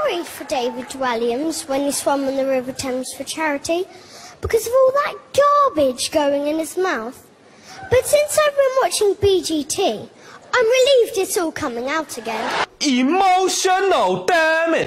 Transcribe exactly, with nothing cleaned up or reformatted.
worried for David Williams when he swam on the River Thames for charity because of all that garbage going in his mouth. But since I've been watching B G T, I'm relieved it's all coming out again. Emotional, damn it!